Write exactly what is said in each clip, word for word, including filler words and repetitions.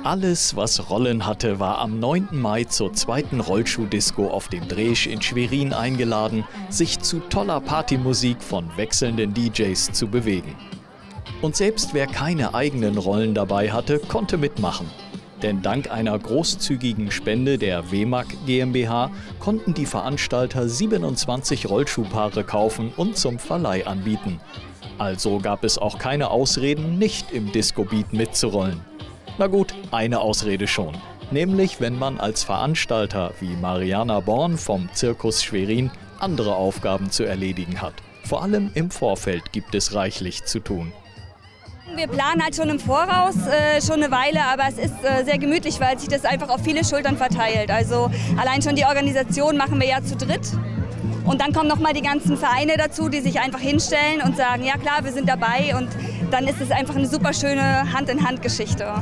Alles, was Rollen hatte, war am neunten Mai zur zweiten Rollschuh-Disco auf dem Dresch in Schwerin eingeladen, sich zu toller Partymusik von wechselnden D Js zu bewegen. Und selbst wer keine eigenen Rollen dabei hatte, konnte mitmachen. Denn dank einer großzügigen Spende der W M A G GmbH konnten die Veranstalter siebenundzwanzig Rollschuhpaare kaufen und zum Verleih anbieten. Also gab es auch keine Ausreden, nicht im Disco-Beat mitzurollen. Na gut, eine Ausrede schon. Nämlich, wenn man als Veranstalter wie Mariana Born vom Zirkus Schwerin andere Aufgaben zu erledigen hat. Vor allem im Vorfeld gibt es reichlich zu tun. Wir planen halt schon im Voraus, äh, schon eine Weile, aber es ist äh, sehr gemütlich, weil sich das einfach auf viele Schultern verteilt. Also allein schon die Organisation machen wir ja zu dritt. Und dann kommen noch mal die ganzen Vereine dazu, die sich einfach hinstellen und sagen, ja klar, wir sind dabei. Und dann ist es einfach eine super schöne Hand-in-Hand-Geschichte.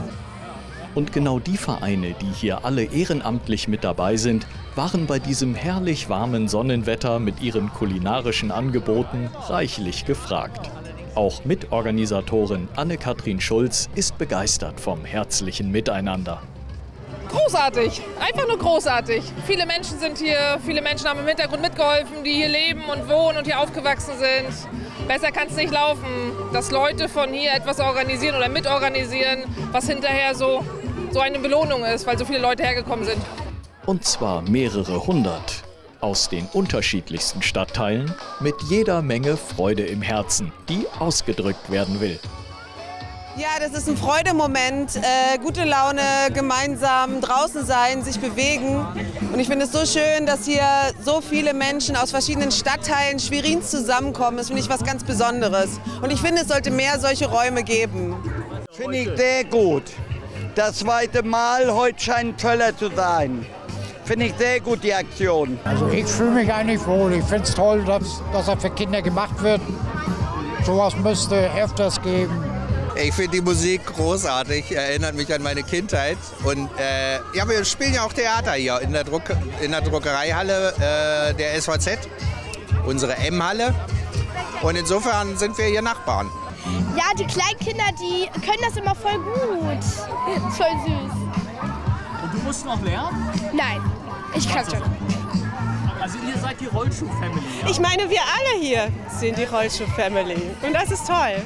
Und genau die Vereine, die hier alle ehrenamtlich mit dabei sind, waren bei diesem herrlich warmen Sonnenwetter mit ihren kulinarischen Angeboten reichlich gefragt. Auch Mitorganisatorin Anne-Kathrin Schulz ist begeistert vom herzlichen Miteinander. Großartig, einfach nur großartig. Viele Menschen sind hier, viele Menschen haben im Hintergrund mitgeholfen, die hier leben und wohnen und hier aufgewachsen sind. Besser kann es nicht laufen, dass Leute von hier etwas organisieren oder mitorganisieren, was hinterher so, so eine Belohnung ist, weil so viele Leute hergekommen sind. Und zwar mehrere hundert. Aus den unterschiedlichsten Stadtteilen, mit jeder Menge Freude im Herzen, die ausgedrückt werden will. Ja, das ist ein Freudemoment, äh, gute Laune, gemeinsam draußen sein, sich bewegen. Und ich finde es so schön, dass hier so viele Menschen aus verschiedenen Stadtteilen Schwerins zusammenkommen. Das finde ich was ganz Besonderes. Und ich finde, es sollte mehr solche Räume geben. Finde ich sehr gut. Das zweite Mal, heute scheint toller zu sein. Finde ich sehr gut, die Aktion. Also ich fühle mich eigentlich wohl. Ich finde es toll, dass, dass er für Kinder gemacht wird. Sowas müsste öfters geben. Ich finde die Musik großartig, erinnert mich an meine Kindheit. Und äh, ja, wir spielen ja auch Theater hier in der, Druck, in der Druckereihalle äh, der S V Z, unsere M-Halle. Und insofern sind wir hier Nachbarn. Ja, die kleinen Kinder, die können das immer voll gut. Voll süß. Und du musst noch lernen? Nein, ich kann schon. Also ihr seid die Rollschuh-Family, ja? Ich meine, wir alle hier sind die Rollschuh-Family. Und das ist toll.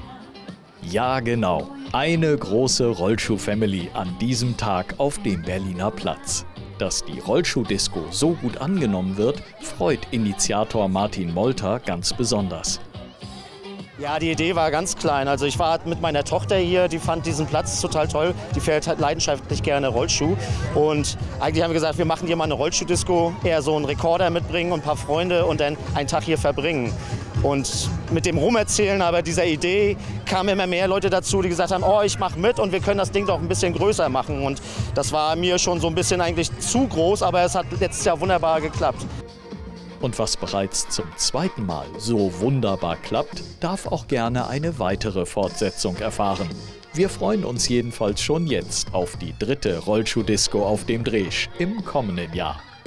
Ja, genau. Eine große Rollschuh-Family an diesem Tag auf dem Berliner Platz. Dass die Rollschuh-Disco so gut angenommen wird, freut Initiator Martin Molter ganz besonders. Ja, die Idee war ganz klein. Also ich war mit meiner Tochter hier, die fand diesen Platz total toll. Die fährt halt leidenschaftlich gerne Rollschuh. Und eigentlich haben wir gesagt, wir machen hier mal eine Rollschuh-Disco, eher so einen Rekorder mitbringen und ein paar Freunde und dann einen Tag hier verbringen. Und mit dem Rumerzählen aber dieser Idee kamen immer mehr Leute dazu, die gesagt haben, oh, ich mache mit und wir können das Ding doch ein bisschen größer machen. Und das war mir schon so ein bisschen eigentlich zu groß, aber es hat letztes Jahr wunderbar geklappt. Und was bereits zum zweiten Mal so wunderbar klappt, darf auch gerne eine weitere Fortsetzung erfahren. Wir freuen uns jedenfalls schon jetzt auf die dritte Rollschuh-Disco auf dem Dresch im kommenden Jahr.